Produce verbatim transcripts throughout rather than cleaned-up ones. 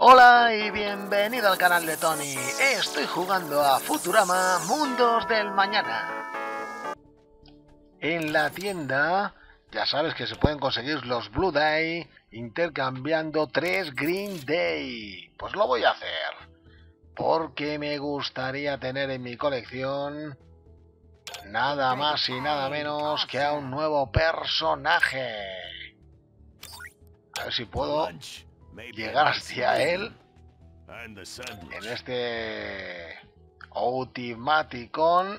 Hola y bienvenido al canal de Tony. Estoy jugando a Futurama Mundos del Mañana. En la tienda ya sabes que se pueden conseguir los Blue Day intercambiando tres Green Day. Pues lo voy a hacer porque me gustaría tener en mi colección nada más y nada menos que a un nuevo personaje. A ver si puedo llegar hacia él en este Ultimaticon.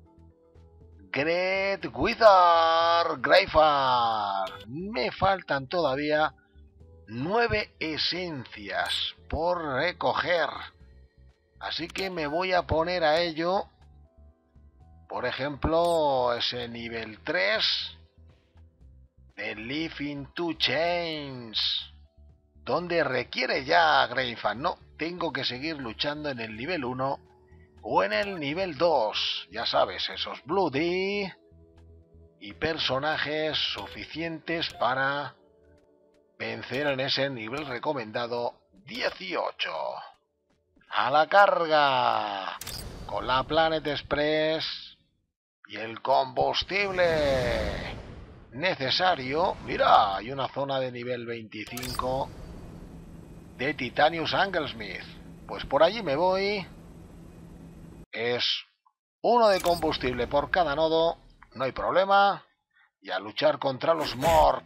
Great Wizard Greyfar. Me faltan todavía nueve esencias por recoger, así que me voy a poner a ello. Por ejemplo, ese nivel tres de Living Two Chains, donde requiere ya Greyfar. No, tengo que seguir luchando en el nivel uno o en el nivel dos. Ya sabes, esos Bloody y personajes suficientes para vencer en ese nivel recomendado dieciocho. A la carga con la Planet Express y el combustible necesario. Mira, hay una zona de nivel veinticinco de Titanius Anglesmith. Pues por allí me voy. Es uno de combustible por cada nodo, no hay problema. Y a luchar contra los Morg.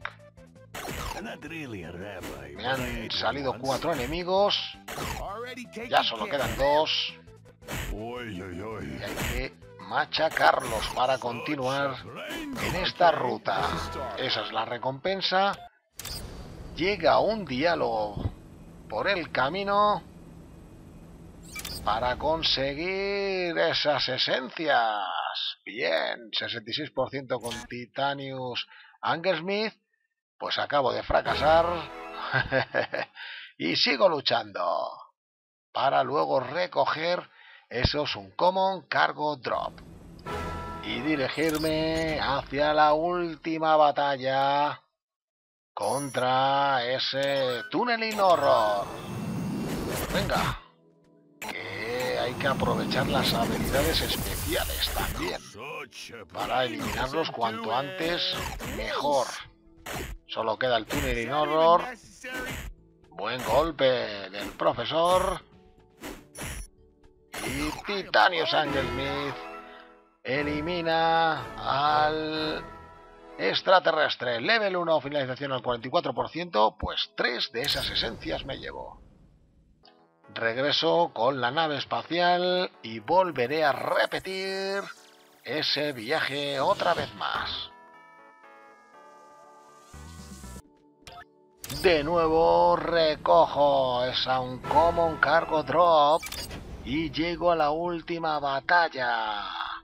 Me han salido cuatro enemigos. Ya solo quedan dos. Y hay que machacarlos para continuar en esta ruta. Esa es la recompensa. Llega un diálogo por el camino para conseguir esas esencias. Bien, sesenta y seis por ciento con Titanius Anglesmith. Pues acabo de fracasar. Y sigo luchando para luego recoger esos Uncommon Cargo Drop y dirigirme hacia la última batalla contra ese Tunneling Horror. Venga, que hay que aprovechar las habilidades especiales también para eliminarlos cuanto antes mejor. Solo queda el Tunneling Horror. Buen golpe del profesor. Y Titanius Anglesmith elimina al extraterrestre. Level uno, finalización al cuarenta y cuatro por ciento. Pues tres de esas esencias me llevo. Regreso con la nave espacial y volveré a repetir ese viaje otra vez más. De nuevo recojo esa Uncommon Cargo Drop y llego a la última batalla.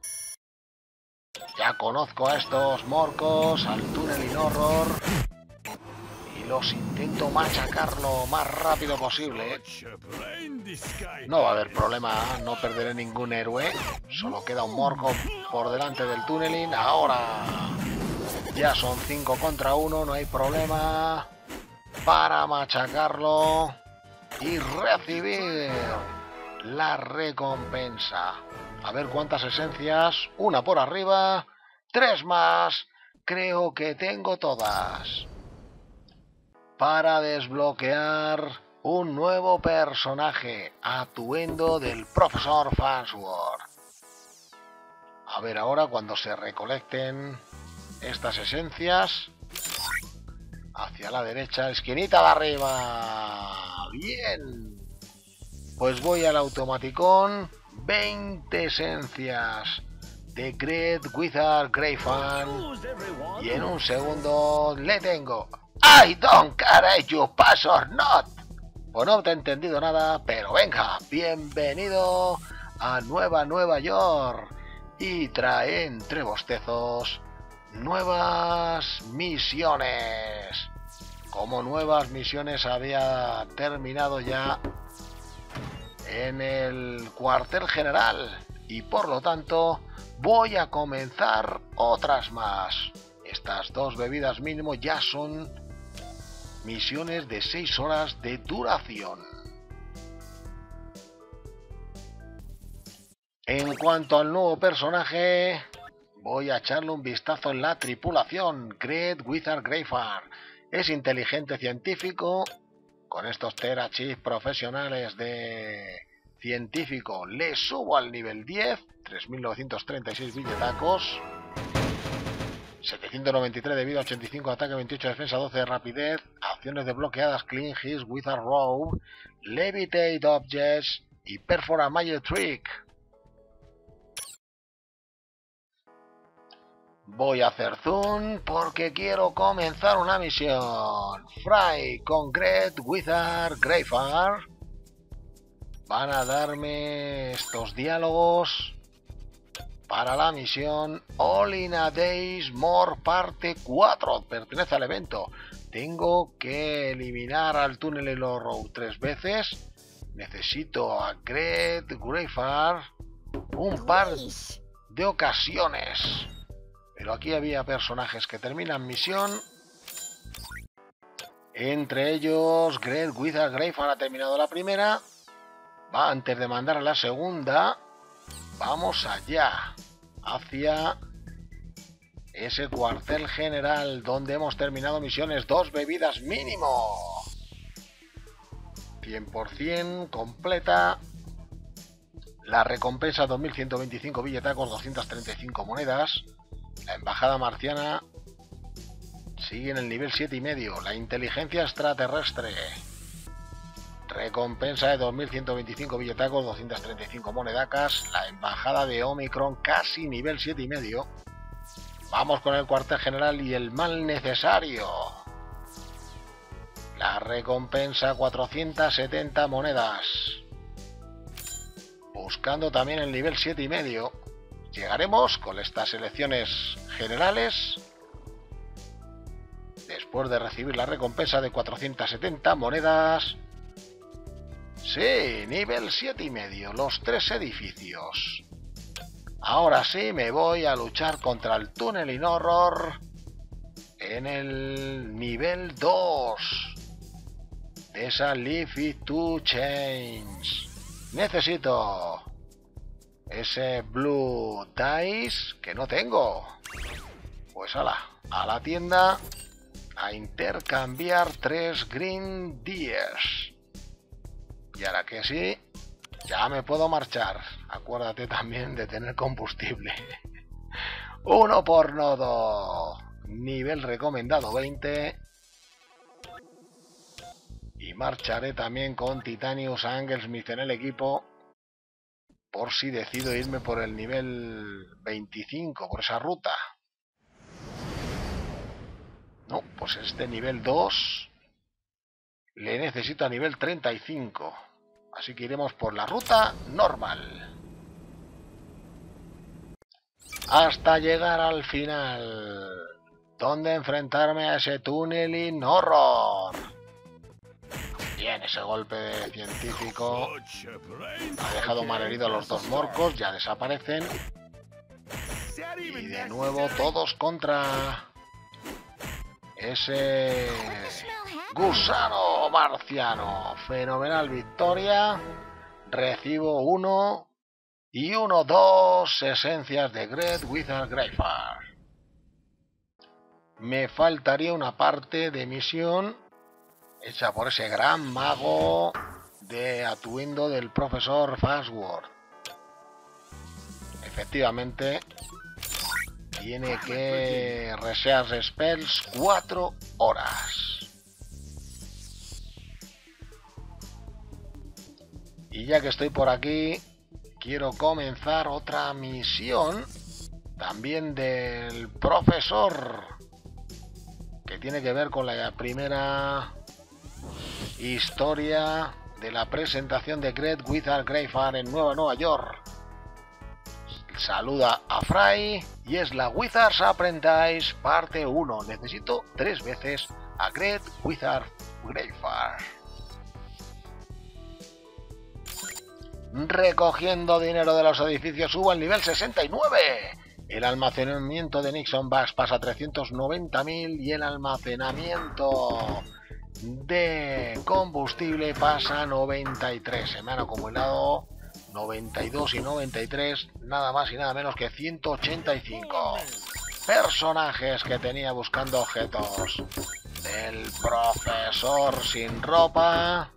Ya conozco a estos morcos, al Tunneling Horror, y los intento machacar lo más rápido posible. No va a haber problema, no perderé ningún héroe. Solo queda un morco por delante del Tunneling. Ahora ya son cinco contra uno, no hay problema para machacarlo y recibir la recompensa. A ver cuántas esencias. Una por arriba, tres más. Creo que tengo todas para desbloquear un nuevo personaje, Atuendo del profesor Farnsworth. A ver ahora cuando se recolecten estas esencias. Hacia la derecha, esquinita de arriba. Bien. Pues voy al Automaticon. veinte esencias de Great Wizard Greyfar. Y en un segundo le tengo. I don't care you pass or not. Pues no te he entendido nada, pero venga, bienvenido a Nueva Nueva York. Y trae entre bostezos nuevas misiones. Como nuevas misiones había terminado ya en el cuartel general y por lo tanto voy a comenzar otras más. Estas dos bebidas mínimo ya son misiones de seis horas de duración. En cuanto al nuevo personaje, voy a echarle un vistazo en la tripulación. Great Wizard Greyfar. Es inteligente científico. Con estos Terachis profesionales de científico le subo al nivel diez. tres mil novecientos treinta y seis billetacos. setecientos noventa y tres de vida, ochenta y cinco de ataque, veintiocho de defensa, doce de rapidez. Acciones desbloqueadas: Clean His, Wizard Robe, Levitate Objects y Perfora Magic Trick. Voy a hacer zoom porque quiero comenzar una misión. Fry con Great Wizard Greyfar van a darme estos diálogos para la misión All in a Days More parte cuatro. Pertenece al evento. Tengo que eliminar al túnel y los Road tres veces. Necesito a Great Greyfar un par de ocasiones. Pero aquí había personajes que terminan misión. Entre ellos, Great Wizard Greyfar ha terminado la primera. Va, antes de mandar a la segunda, vamos allá. Hacia ese cuartel general donde hemos terminado misiones. Dos bebidas mínimo. cien por cien completa. La recompensa dos mil ciento veinticinco billetacos, doscientas treinta y cinco monedas. La embajada marciana sigue en el nivel siete y medio. La inteligencia extraterrestre. Recompensa de dos mil ciento veinticinco billetacos, doscientas treinta y cinco monedacas. La embajada de Omicron casi nivel siete y medio. Vamos con el cuartel general y el mal necesario. La recompensa cuatrocientas setenta monedas. Buscando también el nivel siete y medio. Llegaremos con estas elecciones generales. Después de recibir la recompensa de cuatrocientas setenta monedas. Sí, nivel siete y medio, los tres edificios. Ahora sí me voy a luchar contra el Tunneling Horror en el nivel dos de esa Leafy to Change. Necesito ese Blue Dice que no tengo. Pues ala, a la tienda a intercambiar tres Green Dice. Y ahora que sí, ya me puedo marchar. Acuérdate también de tener combustible. Uno por nodo. Nivel recomendado veinte. Y marcharé también con Titanius Anglesmith en el equipo. Por si decido irme por el nivel veinticinco, por esa ruta. No, pues este nivel dos le necesito a nivel treinta y cinco. Así que iremos por la ruta normal. Hasta llegar al final, donde enfrentarme a ese Tunneling Horror. Bien, ese golpe de científico ha dejado malherido a los dos morcos, ya desaparecen. Y de nuevo todos contra ese gusano marciano. Fenomenal victoria. Recibo uno y uno, dos esencias de Great Wizard Greyfar. Me faltaría una parte de misión hecha por ese gran mago de atuendo del profesor Fastword. Efectivamente, tiene que research spells cuatro horas. Y ya que estoy por aquí, quiero comenzar otra misión también del profesor, que tiene que ver con la primera historia de la presentación de Great Wizard Greyfar en Nueva Nueva York. Saluda a Fry y es la Wizard's Apprentice parte uno. Necesito tres veces a Great Wizard Greyfar. Recogiendo dinero de los edificios, subo al nivel sesenta y nueve. El almacenamiento de Nixon Bags pasa a trescientos noventa mil y el almacenamiento de combustible pasa a noventa y tres. Se me han acumulado noventa y dos y noventa y tres, nada más y nada menos que ciento ochenta y cinco personajes que tenía buscando objetos. El profesor sin ropa.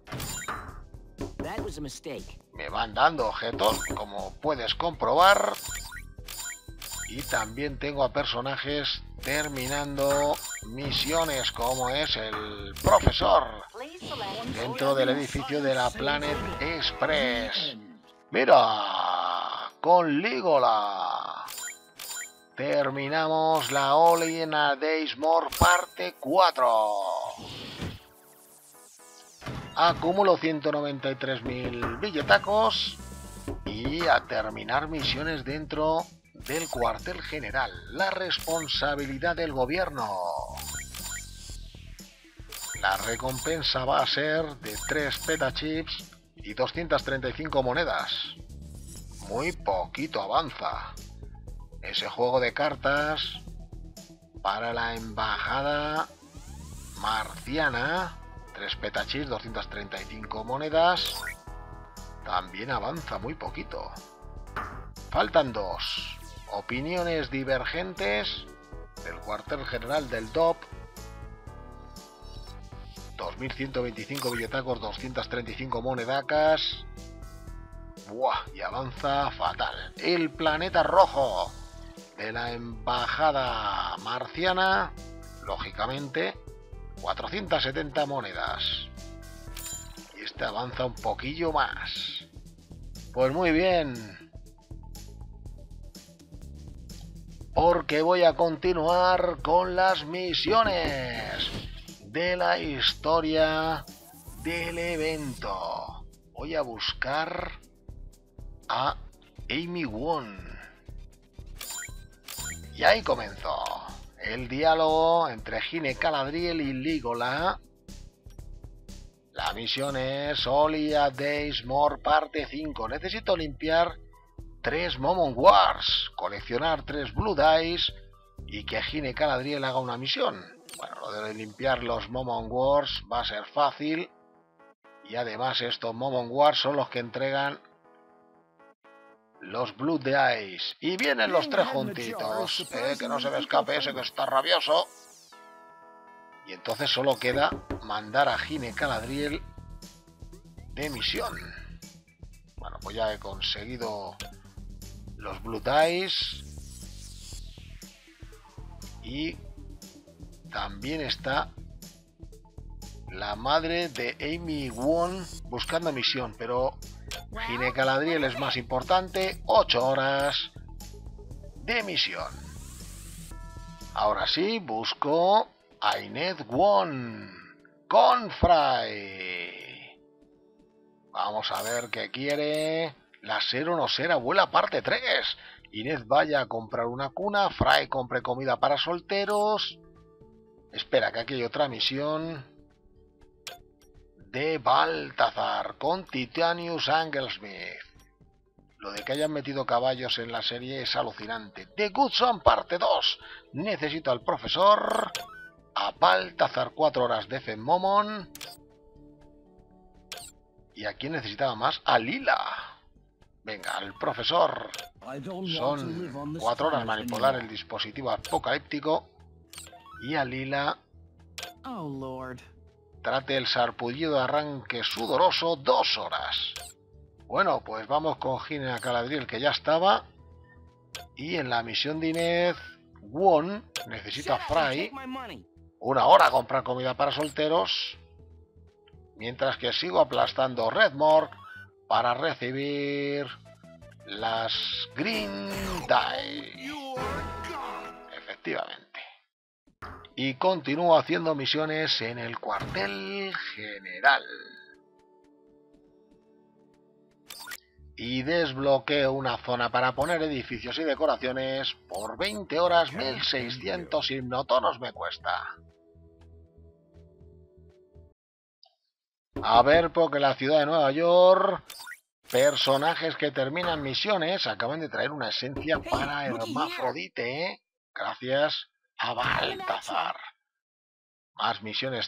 Me van dando objetos, como puedes comprobar. Y también tengo a personajes terminando misiones, como es el profesor dentro del edificio de la Planet Express. Mira, con Legolas terminamos la Only in a Days More parte cuatro. Acumulo ciento noventa y tres mil billetacos y a terminar misiones dentro del cuartel general. La responsabilidad del gobierno. La recompensa va a ser de tres petachips y doscientas treinta y cinco monedas. Muy poquito avanza. Ese juego de cartas para la embajada marciana. tres petachips, doscientas treinta y cinco monedas. También avanza muy poquito. Faltan dos. Opiniones divergentes del cuartel general del D O P. dos mil ciento veinticinco billetacos, doscientas treinta y cinco monedacas. Buah, y avanza fatal. El planeta rojo de la embajada marciana, lógicamente, cuatrocientas setenta monedas. Y este avanza un poquillo más. Pues muy bien. Porque voy a continuar con las misiones de la historia del evento. Voy a buscar a Amy Wong. Y ahí comenzó el diálogo entre Gine Galadriel y Legolas. La misión es Only a Days More parte cinco. Necesito limpiar tres Momon Wars, coleccionar tres Blue Dice y que Gine Galadriel haga una misión. Bueno, lo de limpiar los Momon Wars va a ser fácil. Y además estos Momon Wars son los que entregan los Blue Dice. Y vienen los tres juntitos. Eh, que no se me escape ese que está rabioso. Y entonces solo queda mandar a Gine Galadriel de misión. Bueno, pues ya he conseguido los Blue Dice. Y también está la madre de Amy Wong buscando misión, pero Gine Galadriel es más importante. ocho horas de misión. Ahora sí, busco a Inez Wong con Fry. Vamos a ver qué quiere. La ser o no ser abuela parte tres. Inez vaya a comprar una cuna. Fry compre comida para solteros. Espera, que aquí hay otra misión de Balthazar con Titanius Anglesmith. Lo de que hayan metido caballos en la serie es alucinante. The Good Son parte dos. Necesito al profesor, a Balthazar, cuatro horas de Fenmomon. ¿Y a quién necesitaba más? A Lila. Venga, al profesor. Son cuatro horas manipular el dispositivo apocalíptico. Y a Lila, trate el sarpullido de arranque sudoroso, dos horas. Bueno, pues vamos con Gine Galadriel, que ya estaba. Y en la misión de Inez Wong necesita Fry una hora a comprar comida para solteros. Mientras que sigo aplastando Redmore para recibir las Green Die. Efectivamente. Y continúo haciendo misiones en el cuartel general. Y desbloqueo una zona para poner edificios y decoraciones. Por veinte horas, mil seiscientos hipnotonos me cuesta. A ver, porque la ciudad de Nueva York... Personajes que terminan misiones. Acaban de traer una esencia para Hermafrodite, ¿eh? Gracias a Balthazar. Más misiones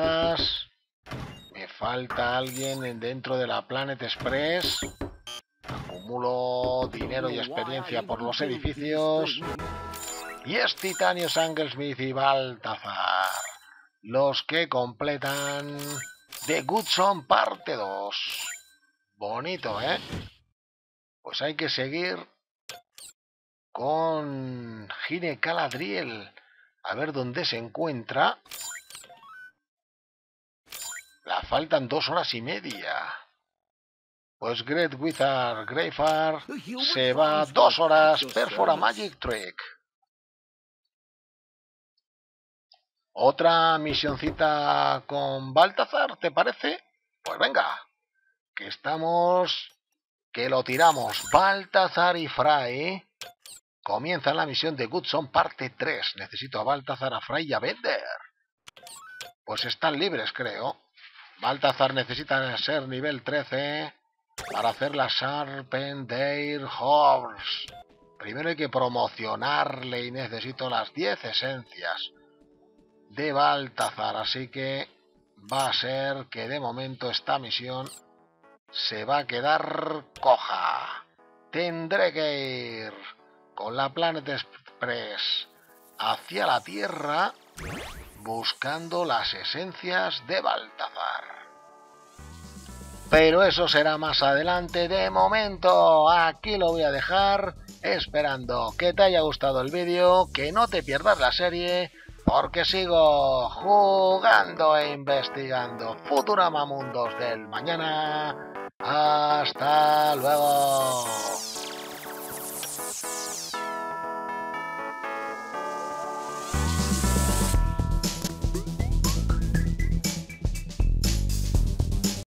terminadas. Me falta alguien dentro de la Planet Express. Acumulo dinero y experiencia por los edificios. Y es Titanio, Sanglesmith y Baltazar los que completan The Good Son parte dos. Bonito, ¿eh? Pues hay que seguir con Gine Caladriel. A ver dónde se encuentra. La faltan dos horas y media. Pues Great Wizard Greyfar se va dos horas Perfora Magic Trick. Otra misioncita con Baltazar, ¿te parece? Pues venga, que estamos, que lo tiramos. Baltazar y Fry comienzan la misión de Good Son parte tres. Necesito a Baltazar, a Fry y a Bender. Pues están libres, creo. Baltazar necesita ser nivel trece para hacer la Sharpened Horse. Primero hay que promocionarle y necesito las diez esencias de Baltazar, así que va a ser que de momento esta misión se va a quedar coja. Tendré que ir con la Planet Express hacia la Tierra buscando las esencias de Baltazar. Pero eso será más adelante. De momento aquí lo voy a dejar, esperando que te haya gustado el vídeo, que no te pierdas la serie, porque sigo jugando e investigando Futurama Mundos del mañana. Hasta luego.